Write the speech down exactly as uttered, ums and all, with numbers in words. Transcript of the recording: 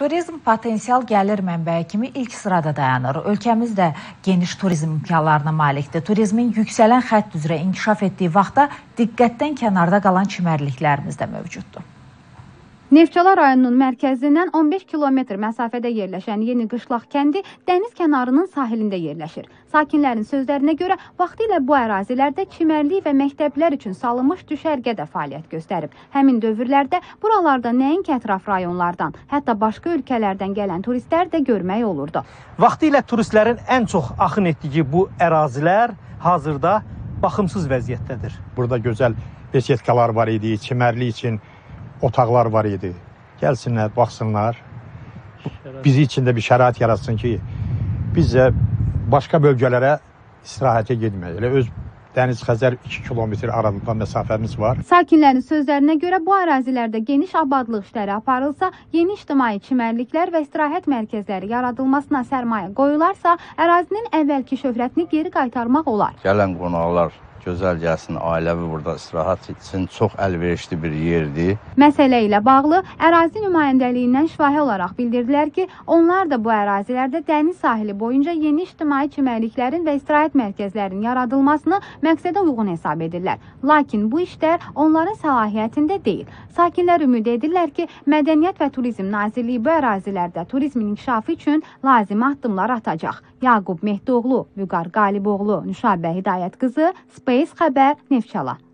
Turizm potensial gəlir mənbəyi kimi ilk sırada dayanır. Ölkəmiz də geniş turizm imkanlarına malikdir. Turizmin yüksələn xətt üzrə inkişaf etdiyi vaxtda diqqətdən kənarda qalan çimərliklərimiz də mövcuddur. Neftçala rayonunun mərkəzindən on beş kilometr məsafədə yerləşən Yeni Qışlaq kəndi dəniz kənarının sahilində yerləşir. Sakinlərin sözlərinə görə vaxtilə bu ərazilərdə çimərlik və məktəblər üçün salınmış düşərgə də fəaliyyət göstərib. Həmin dövrlərdə buralarda nəinki ətraf rayonlardan, hətta başqa ölkələrdən gələn turistlər də görmək olurdu. Vaxtilə turistlərin ən çox axın etdiyi bu ərazilər hazırda baxımsız vəziyyətdədir. Burada gözəl besetkalar var idi, çimərlik üçün otaqlar var idi. Gəlsinlər, baxsınlar. Bizi için də bir şərait yaratsın ki, biz də başqa bölgələrə istirahətə getməyək. Elə öz Dəniz Xəzər iki kilometr aralığında məsafəmiz var. Sakinlərin sözlərinə görə bu ərazilərdə geniş abadlıq işləri aparılsa, yeni ictimai çimərliklər və istirahət mərkəzləri yaradılmasına sərmayə qoyularsa, ərazinin əvvəlki şöhrətini geri qaytarmaq olar. Gələn qonaqlar gözəl gəlsin, ailəvi burada istirahət üçün çox əlverişli bir yerdir. Məsələ ilə bağlı ərazi nümayəndəliyindən şifahi olaraq bildirdilər ki, onlar da bu ərazilərdə dəniz sahili boyunca yeni ictimai çimərliklərin və istirahət mərkəzlərinin yaradılmasını məqsədə uyğun hesab edirlər. Lakin bu işlər onların səlahiyyətində deyil. Sakinlər ümid edirlər ki, Mədəniyyət və Turizm Nazirliyi bu ərazilərdə turizmin inkişafı üçün lazımi addımlar atacaq. Yaqub Mehdoğlu, Vüqar Qaliboğlu, Nüşabə Hidayət qızı, Space Xəbər, Neftçala.